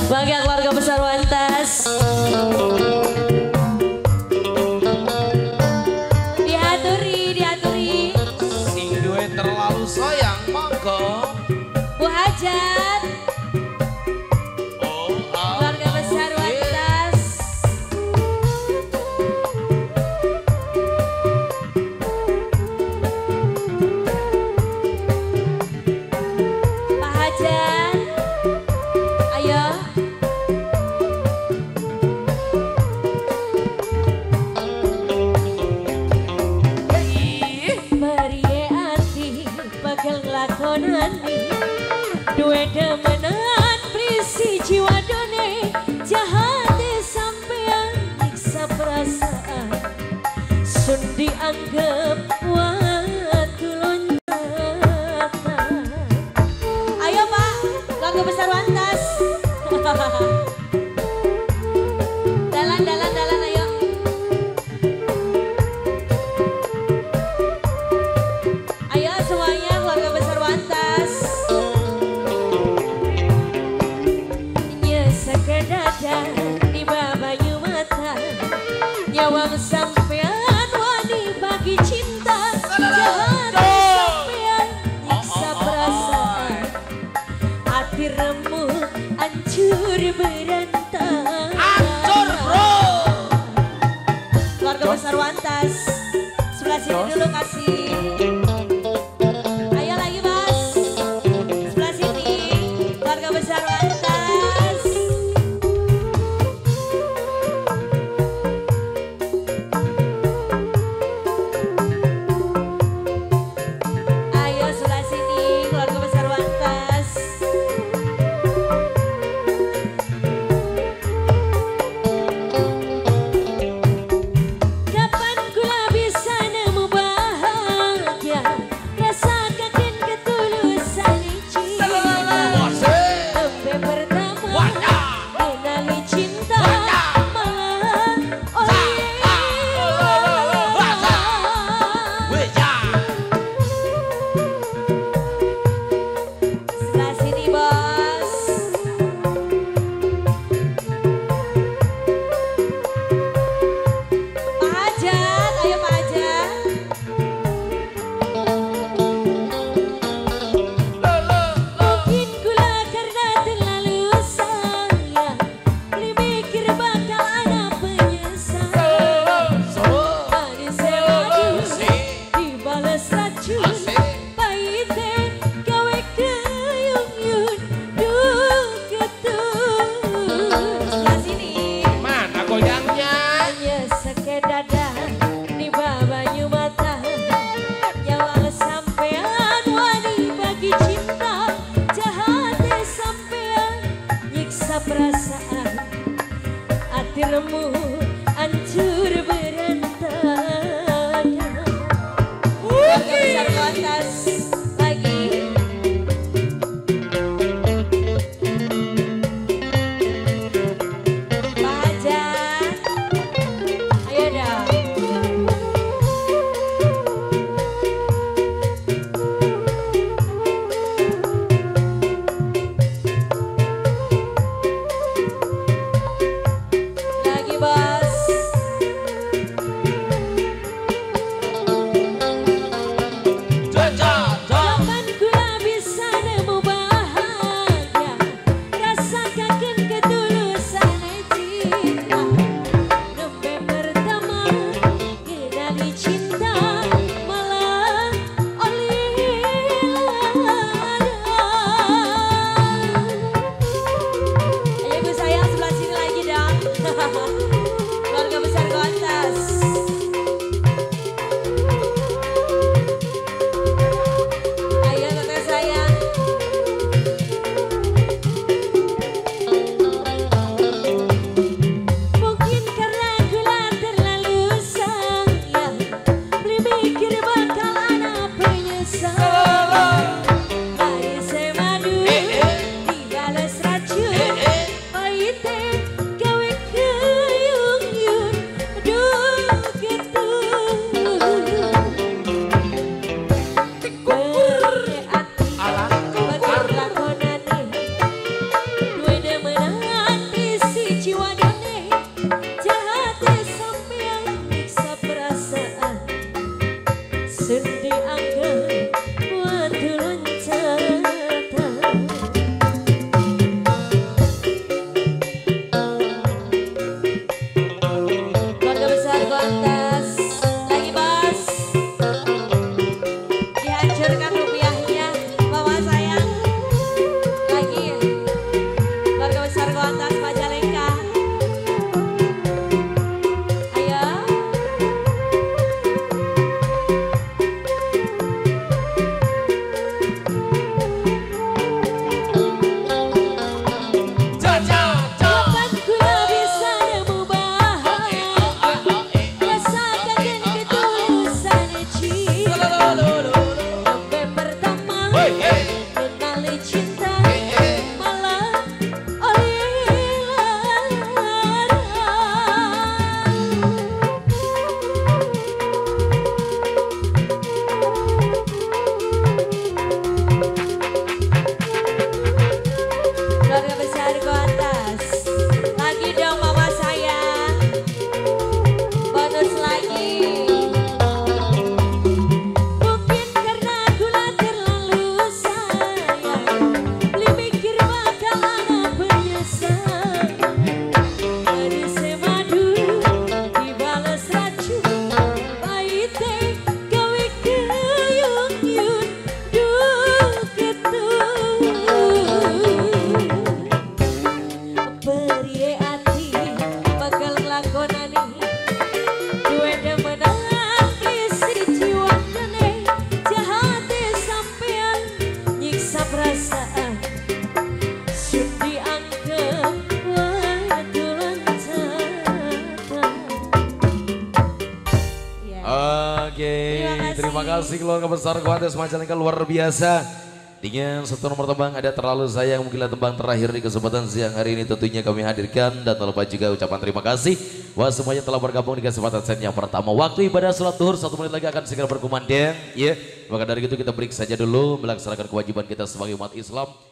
Bagi keluarga besar Wantas. Diaturi. Sing duwe terlalu sayang monggo. Bu Hajat. Keluarga besar Wantas. Pak Hajat. Ayo. Dua demenan berisi jiwa done jahat sampean nyiksa perasaan sun dianggap waktu loncatan. Ayo Pak, keluarga besar Wantas. Dalan ayo. Ayo semuanya keluarga besar Wantas. Sekedada di babayu mata nyawang sampean wani bagi cinta jahat sampean nyiksa perasaan hati remuk hancur berantakan. Hancur bro. Keluarga besar Wantas sebelah sini dulu kasih. Ayo lagi Mas sebelah sini keluarga besar Wantas. Perasaan hati remuk hancur berantakan. Keluarga besar Wantas lagi. Pak Hajat ayo dah. Bos Oke, terima kasih keluarga besar Kuantes Majalengka luar biasa. Dengan satu nomor tembang ada Terlalu Sayang, mungkinlah tembang terakhir di kesempatan siang hari ini tentunya kami hadirkan, dan terlebih juga ucapan terima kasih buat semuanya telah bergabung di kesempatan set yang pertama. Waktu ibadah sholat zuhur 1 menit lagi akan segera berkumandang, ya. Maka dari itu kita break saja dulu melaksanakan kewajiban kita sebagai umat Islam.